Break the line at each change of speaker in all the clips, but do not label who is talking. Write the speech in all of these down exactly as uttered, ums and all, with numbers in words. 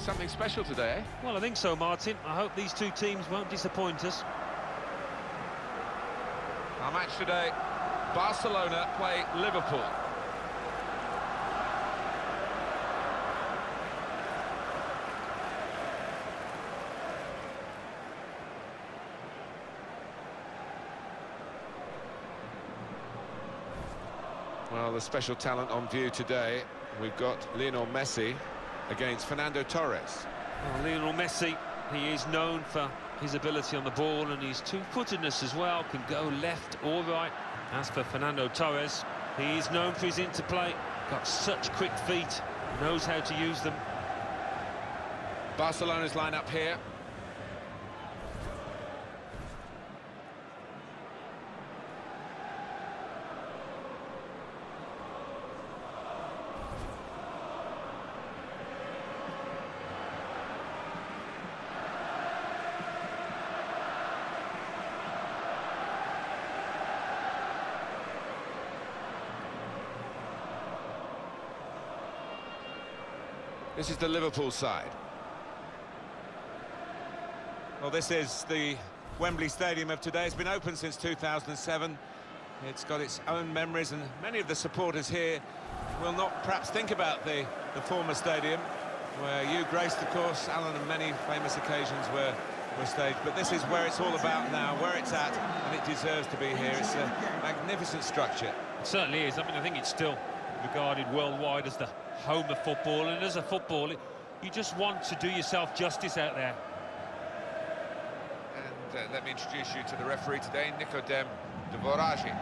something special today, eh?
Well, I think so, Martin. I hope these two teams won't disappoint us.
Our match today, Barcelona play Liverpool. Well, the special talent on view today, we've got Lionel Messi against Fernando Torres.
Well, Lionel Messi, he is known for his ability on the ball and his two-footedness as well, can go left or right. As for Fernando Torres, he is known for his interplay, got such quick feet, knows how to use them.
Barcelona's line-up here. This is the Liverpool side.
Well, this is the Wembley Stadium of today. It's been open since two thousand seven. It's got its own memories, and many of the supporters here will not perhaps think about the, the former stadium, where you graced, of course, Alan, and many famous occasions were, were staged. But this is where it's all about now, where it's at, and it deserves to be here. It's a magnificent structure.
It certainly is. I mean, I think it's still regarded worldwide as the home of football, and as a footballer, you just want to do yourself justice out there.
And uh, let me introduce you to the referee today, Nikodem Dvorajic.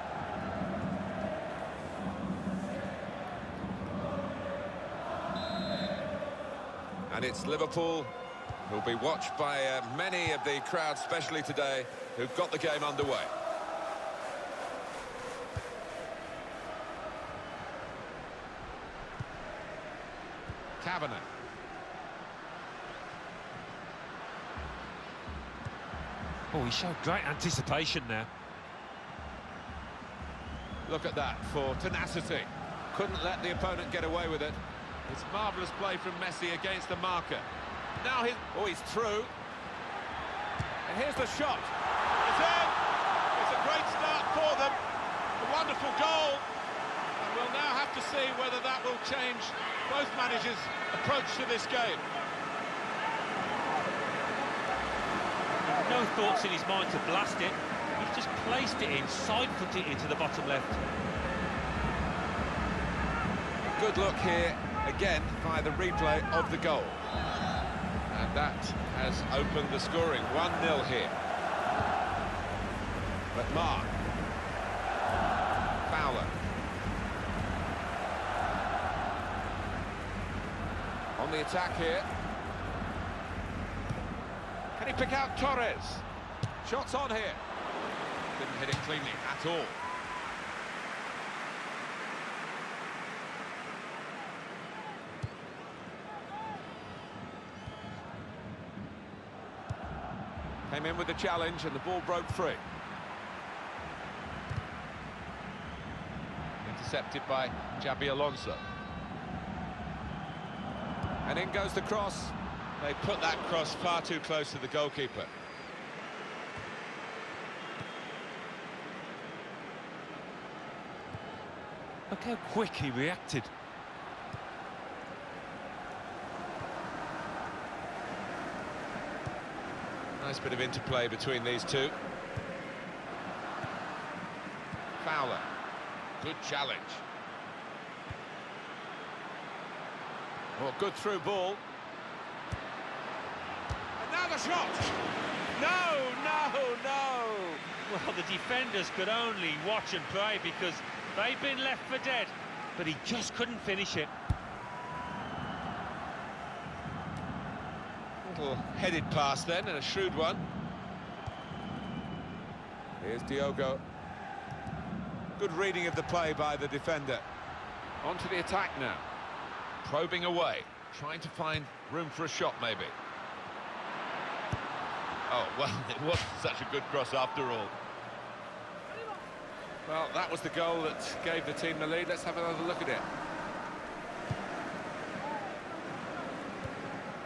And it's Liverpool who'll be watched by uh, many of the crowd, especially today, who've got the game underway. Kavanagh.
Oh, he showed great anticipation there.
Look at that for tenacity. Couldn't let the opponent get away with it. It's marvellous play from Messi against the marker. Now he's... Oh, he's through. And here's the shot. It's in! It's a great start for them. A wonderful goal. And we'll now have to see whether that will change both managers' approach to this game.
No thoughts in his mind to blast it. He's just placed it in, side-footed into the bottom left.
Good look here, again, by the replay of the goal. And that has opened the scoring. one nil here. But Mark. Fowler. On the attack here. Can he pick out Torres? Shots on here. Didn't hit it cleanly at all. Came in with the challenge and the ball broke free. Intercepted by Xabi Alonso. And in goes the cross. They put that cross far too close to the goalkeeper.
Look how quick he reacted.
Nice bit of interplay between these two. Fowler. Good challenge. Oh, good through ball. And now the shot! No, no, no!
Well, the defenders could only watch and pray because they've been left for dead, but he just couldn't finish it.
Little headed pass then, and a shrewd one. Here's Diogo. Good reading of the play by the defender. On to the attack now. Probing away, trying to find room for a shot, maybe. Oh, well, it wasn't such a good cross after all. Well, that was the goal that gave the team the lead. Let's have another look at it.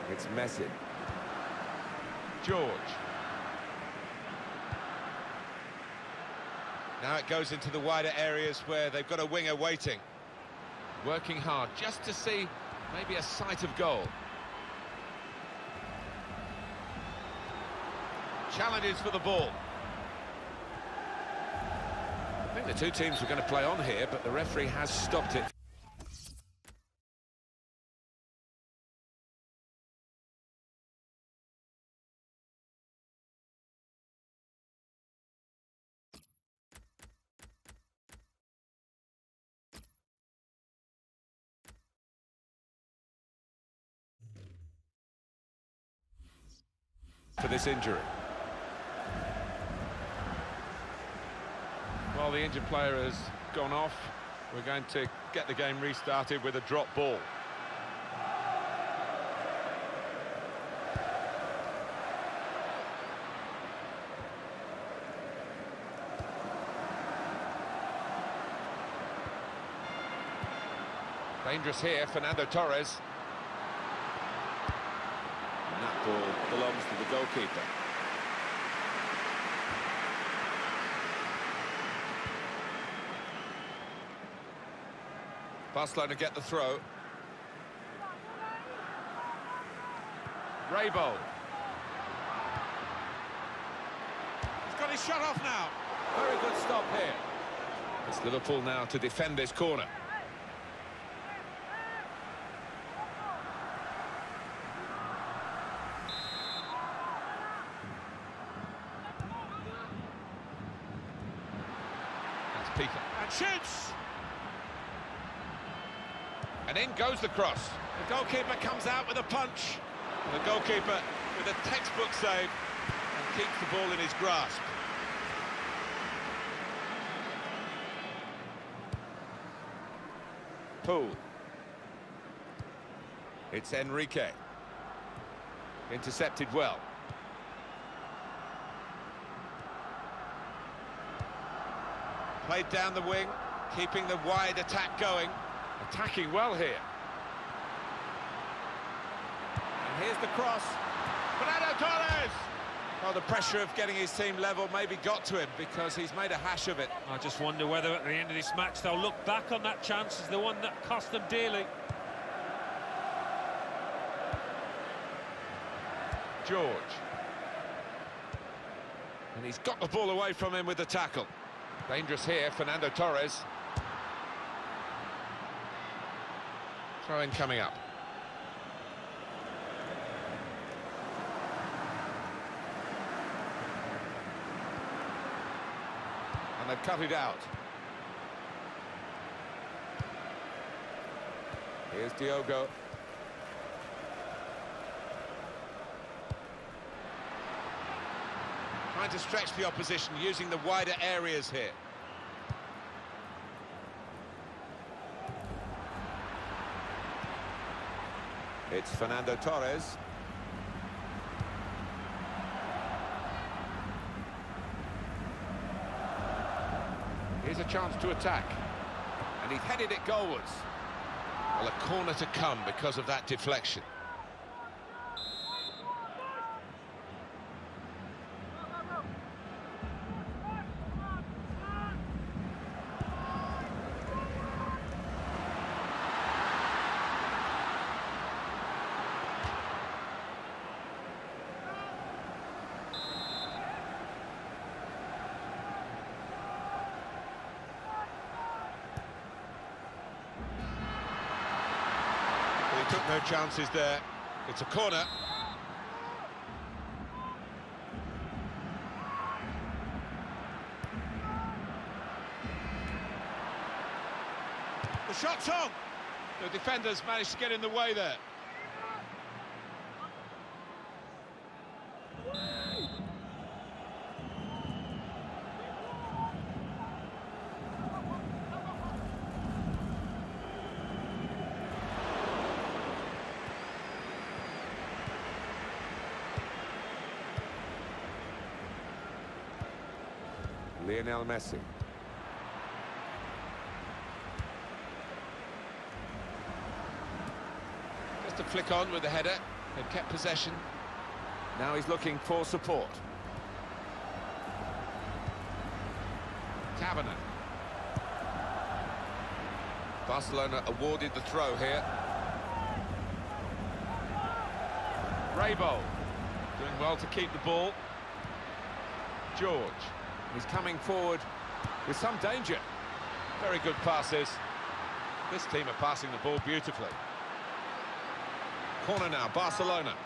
It's Messi. George. Now it goes into the wider areas where they've got a winger waiting.
Working hard just to see maybe a sight of goal. Challenges for the ball. I think the two teams were going to play on here, but the referee has stopped it. For this injury. Well, the injured player has gone off. We're going to get the game restarted with a drop ball. Dangerous here, Fernando Torres. And that ball belongs to the goalkeeper. Barcelona get the throw. Raybo. He's got his shot off now. Very good stop here. It's Liverpool now to defend this corner. That's Pica. And shoots! And in goes the cross. The goalkeeper comes out with a punch. And the goalkeeper with a textbook save and keeps the ball in his grasp. Poole. It's Enrique. Intercepted well. Played down the wing, keeping the wide attack going. Attacking well here. And here's the cross. Fernando Torres! Well, the pressure of getting his team level maybe got to him because he's made a hash of it.
I just wonder whether at the end of this match they'll look back on that chance as the one that cost them dearly.
George. And he's got the ball away from him with the tackle. Dangerous here, Fernando Torres. Throw-in coming up. And they've cut it out. Here's Diogo. Trying to stretch the opposition, using the wider areas here. It's Fernando Torres. Here's a chance to attack. And he's headed it goalwards. Well, a corner to come because of that deflection. He took no chances there. It's a corner. The shot's on. The defenders managed to get in the way there. Lionel Messi. Just a flick on with the header. They've kept possession. Now he's looking for support. Kavanagh. Barcelona awarded the throw here. Raybold doing well to keep the ball. George, he's coming forward with some danger. Very good passes. This team are passing the ball beautifully. Corner now, Barcelona.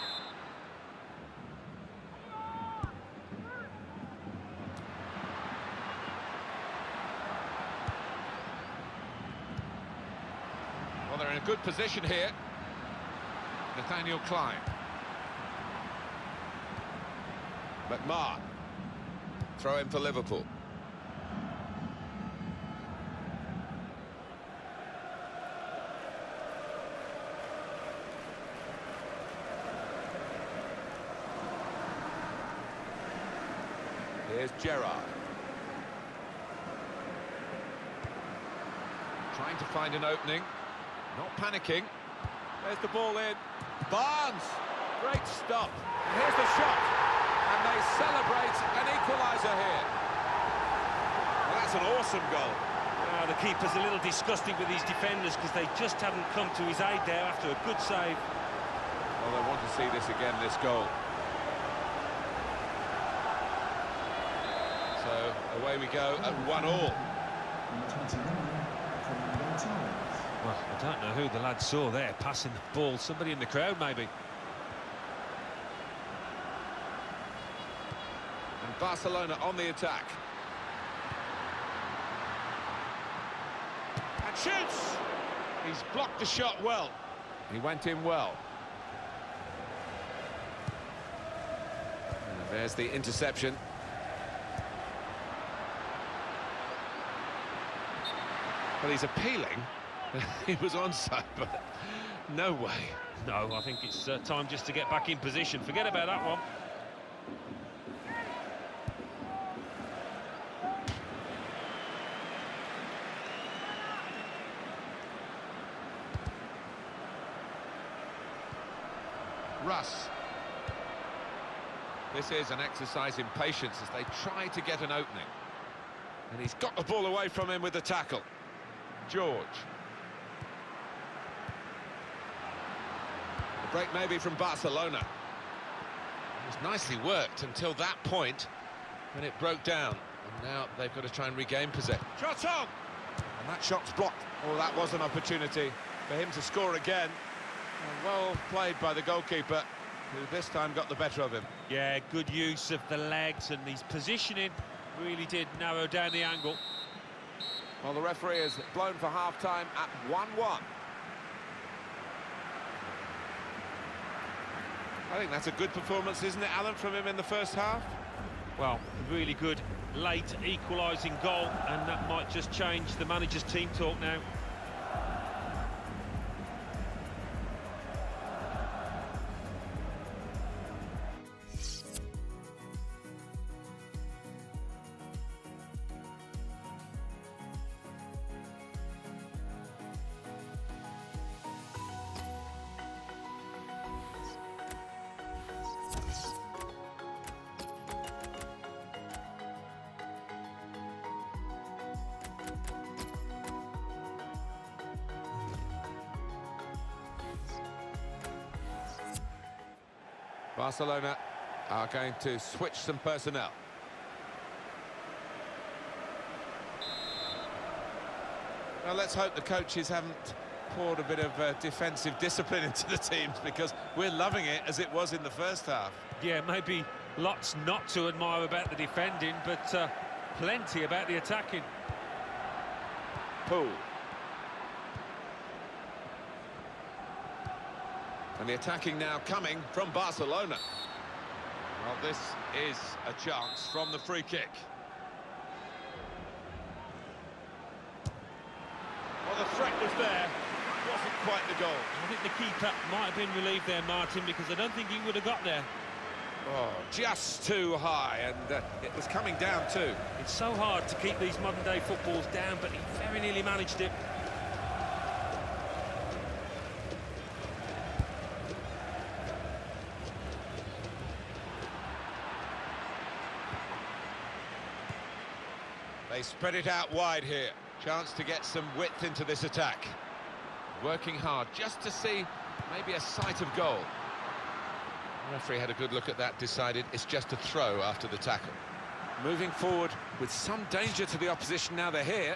Well, they're in a good position here. Nathaniel Klein. McMahon. Throw in for Liverpool. Here's Gerrard. Trying to find an opening. Not panicking. There's the ball in. Barnes! Great stop. Here's the shot. And they celebrate an equaliser here. Well, that's an awesome goal.
Uh, the keeper's a little disgusted with his defenders because they just haven't come to his aid there after a good save.
Well, I want to see this again, this goal. So, away we go at one all.
Well, I don't know who the lad saw there passing the ball. Somebody in the crowd, maybe.
And Barcelona on the attack. And shoots! He's blocked the shot well. He went in well. And there's the interception. Well, he's appealing. He was onside, but no way.
No, I think it's uh, time just to get back in position. Forget about that one.
Russ. This is an exercise in patience as they try to get an opening. And he's got the ball away from him with the tackle. George. The break maybe from Barcelona. It was nicely worked until that point when it broke down. And now they've got to try and regain possession. Shot on! And that shot's blocked. Oh, that was an opportunity for him to score again. And well played by the goalkeeper, who this time got the better of him.
Yeah, good use of the legs, and his positioning really did narrow down the angle.
Well, the referee has blown for half-time at one one. I think that's a good performance, isn't it, Alan, from him in the first half?
Well, really good late equalising goal, and that might just change the manager's team talk now.
Barcelona are going to switch some personnel. Well, let's hope the coaches haven't poured a bit of uh, defensive discipline into the teams, because we're loving it as it was in the first half.
Yeah, maybe lots not to admire about the defending, but uh, plenty about the attacking.
Poole. And the attacking now coming from Barcelona. Well, this is a chance from the free kick. Well, the threat was there. Wasn't quite the goal.
I think the keeper might have been relieved there, Martin, because I don't think he would have got there.
Oh, just too high, and uh, it was coming down too.
It's so hard to keep these modern-day footballs down, but he very nearly managed it.
They spread it out wide here. Chance to get some width into this attack. Working hard just to see maybe a sight of goal. The referee had a good look at that, decided it's just a throw after the tackle. Moving forward with some danger to the opposition now they're here.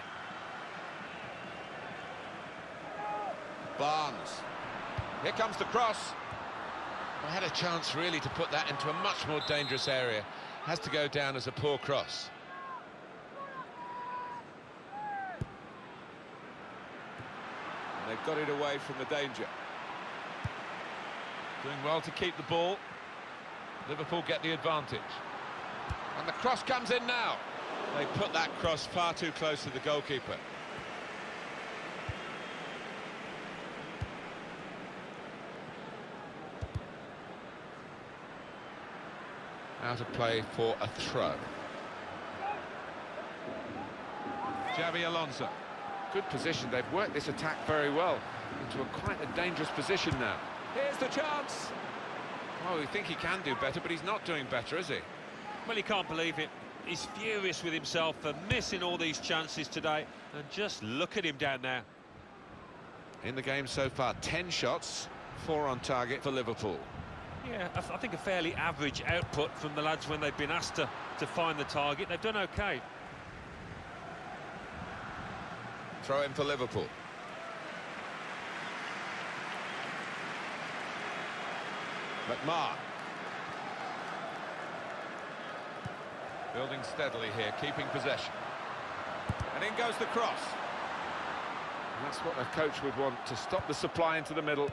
Barnes. Here comes the cross. I had a chance really to put that into a much more dangerous area. Has to go down as a poor cross. And they've got it away from the danger. Doing well to keep the ball. Liverpool get the advantage. And the cross comes in now. They put that cross far too close to the goalkeeper. Out of play for a throw. Xabi Alonso. Good position. They've worked this attack very well into a quite a dangerous position now. Here's the chance. Oh, we think he can do better, but he's not doing better, is he?
Well, he can't believe it. He's furious with himself for missing all these chances today. And just look at him down there.
In the game so far, ten shots, four on target for Liverpool.
Yeah, I, th I think a fairly average output from the lads when they've been asked to, to find the target. They've done OK.
Throw in for Liverpool. McMahon. Building steadily here, keeping possession. And in goes the cross. And that's what a coach would want, to stop the supply into the middle.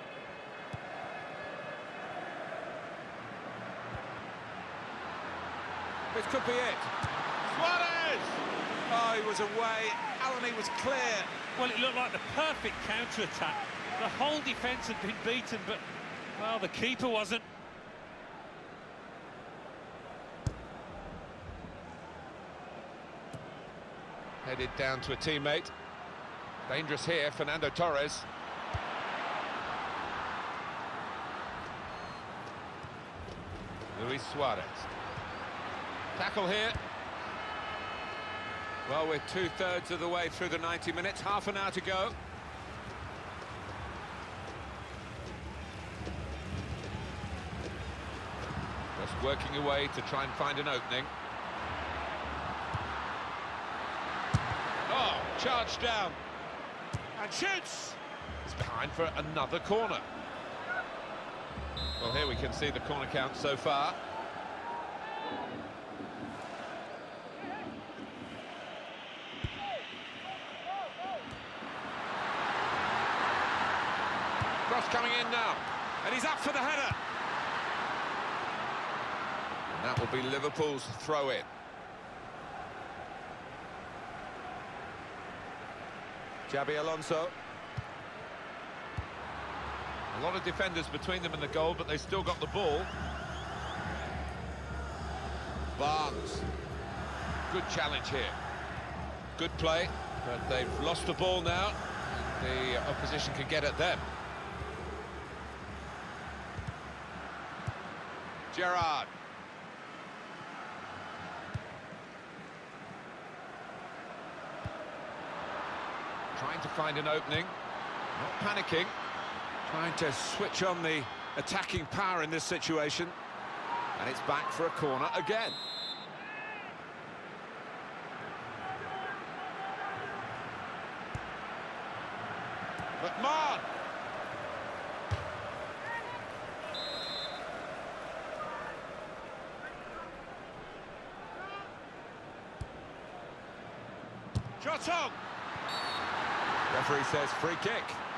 This could be it. Suarez! Oh, he was away. Alan, he was clear.
Well, it looked like the perfect counter-attack. The whole defence had been beaten, but, well, the keeper wasn't.
Headed down to a teammate. Dangerous here, Fernando Torres. Luis Suarez. Tackle here. Well, we're two-thirds of the way through the ninety minutes, half an hour to go. Just working away to try and find an opening. Oh, charged down. And shoots! It's behind for another corner. Well, here we can see the corner count so far. Cross coming in now, and he's up for the header. And that will be Liverpool's throw-in. Xabi Alonso. A lot of defenders between them and the goal, but they still got the ball. Barnes. Good challenge here. Good play, but they've lost the ball now. The opposition can get at them. Gerrard. Trying to find an opening, not panicking, trying to switch on the attacking power in this situation. And it's back for a corner again. McMahon. Shot on! Referee says free kick.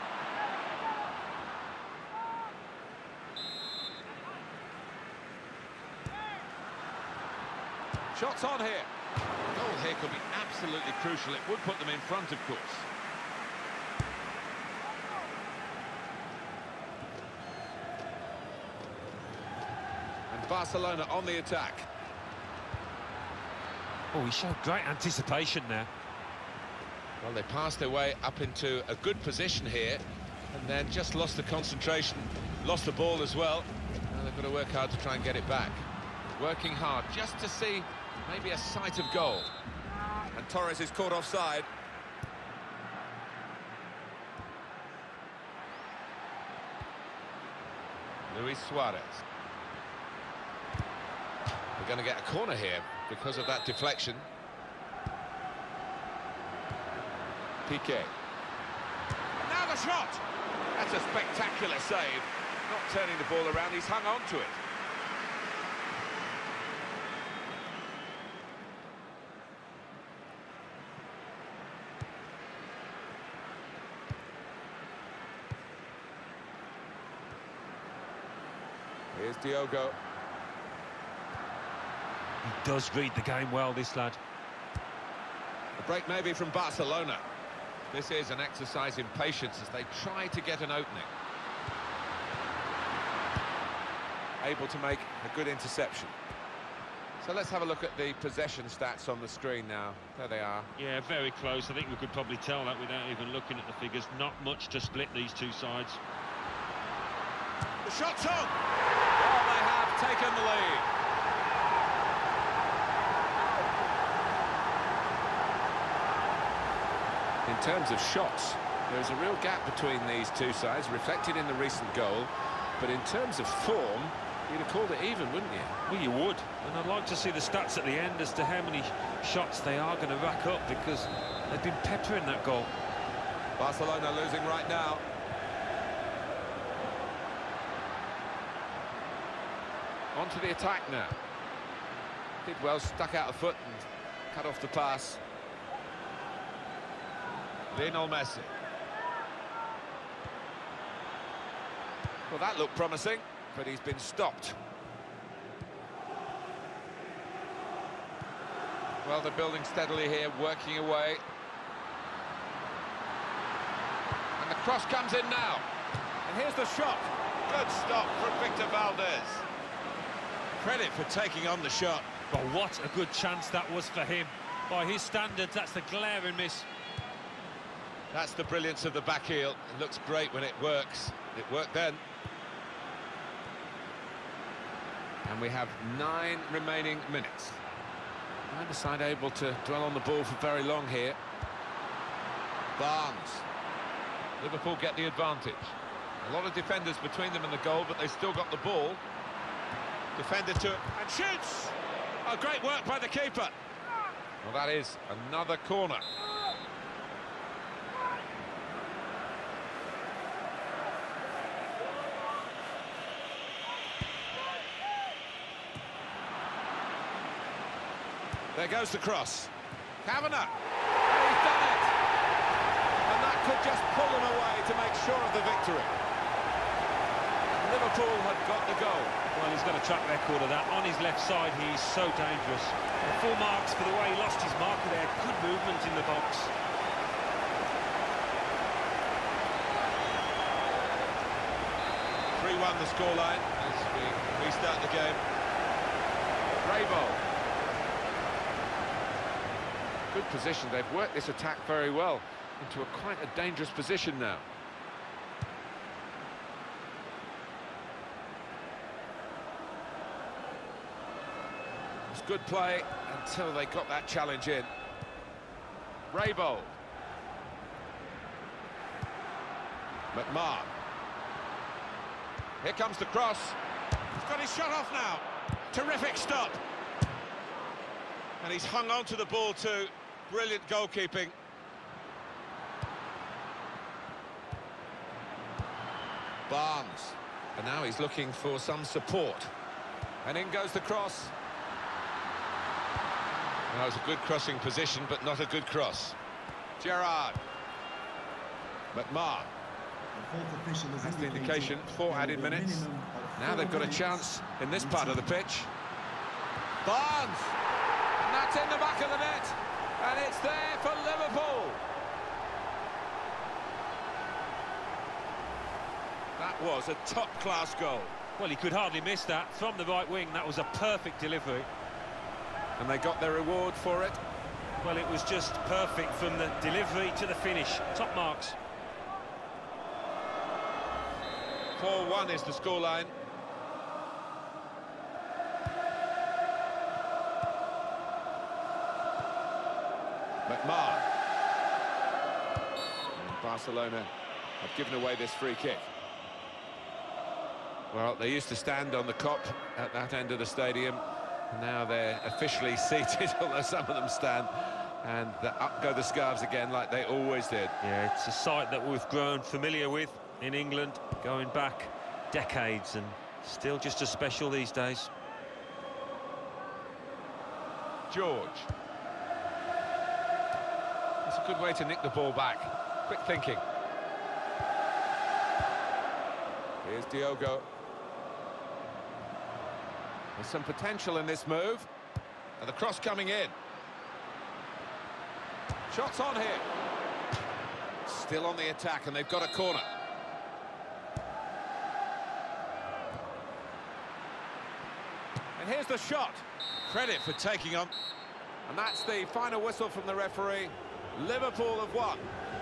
Shots on here. The goal here could be absolutely crucial. It would put them in front, of course. And Barcelona on the attack.
Oh, he showed great anticipation there.
Well, they passed their way up into a good position here, and then just lost the concentration, lost the ball as well. Now they've got to work hard to try and get it back. Working hard just to see maybe a sight of goal. And Torres is caught offside. Luis Suarez. We're going to get a corner here because of that deflection. Piqué. And now the shot! That's a spectacular save. Not turning the ball around, he's hung on to it. Here's Diogo.
He does read the game well, this lad.
The break maybe from Barcelona. This is an exercise in patience as they try to get an opening. Able to make a good interception. So let's have a look at the possession stats on the screen now. There they are.
Yeah, very close. I think we could probably tell that without even looking at the figures. Not much to split these two sides.
The shot's on! Well, they have taken the lead. In terms of shots, there's a real gap between these two sides, reflected in the recent goal. But in terms of form, you'd have called it even, wouldn't you?
Well, you would. And I'd like to see the stats at the end as to how many shots they are going to rack up, because they've been peppering that goal.
Barcelona losing right now. On to the attack now. Did well, stuck out a foot and cut off the pass. Lionel Messi. Well, that looked promising, but he's been stopped. Well, they're building steadily here, working away. And the cross comes in now. And here's the shot. Good stop from Victor Valdez. Credit for taking on the shot.
But what a good chance that was for him. By his standards, that's the glaring miss.
That's the brilliance of the back heel. It looks great when it works. It worked then. And we have nine remaining minutes. Neither side able to dwell on the ball for very long here. Barnes. Liverpool get the advantage. A lot of defenders between them and the goal, but they still got the ball. Defender to it, and shoots! Oh, great work by the keeper. Well, that is another corner. There goes the cross. Kavanagh. He's done it. And that could just pull them away to make sure of the victory. Liverpool had got the goal.
Well, he's got a track record of that. On his left side, he's so dangerous. And full marks for the way he lost his marker there. Good movement in the box.
three one the scoreline as we restart the game. Bravo. Good position. They've worked this attack very well into a quite a dangerous position now. It's good play until they got that challenge in. Raybold. McMahon. Here comes the cross. He's got his shot off now. Terrific stop. And he's hung on to the ball too. Brilliant goalkeeping. Barnes. And now he's looking for some support. And in goes the cross. That was a good crossing position, but not a good cross. Gerrard. McMahon. That's the indication. Four added minutes. Now they've got a chance in this part of the pitch. Barnes! And that's in the back of the net. And it's there for Liverpool. That was a top-class goal.
Well, he could hardly miss that. From the right wing, that was a perfect delivery.
And they got their reward for it.
Well, it was just perfect from the delivery to the finish. Top marks.
four one is the scoreline.
McMahon. And Barcelona have given away this free kick. Well, they used to stand on the Kop at that end of the stadium. Now they're officially seated, although some of them stand. And the, up go the scarves again, like they always did.
Yeah, it's a sight that we've grown familiar with in England, going back decades, and still just as special these days.
George. It's a good way to nick the ball back. Quick thinking. Here's Diogo. There's some potential in this move. And the cross coming in. Shots on here. Still on the attack, and they've got a corner. And here's the shot. Credit for taking on. And that's the final whistle from the referee. Liverpool have won.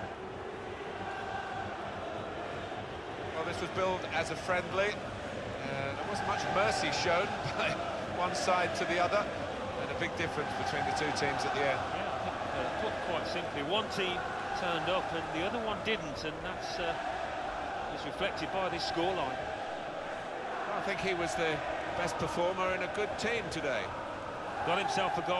Well, this was billed as a friendly. Uh, there wasn't much mercy shown by one side to the other. And a big difference between the two teams at the end.
Yeah, I think, uh, put quite simply, one team turned up and the other one didn't, and that's uh, is reflected by this scoreline.
I think he was the best performer in a good team today.
Got himself a goal.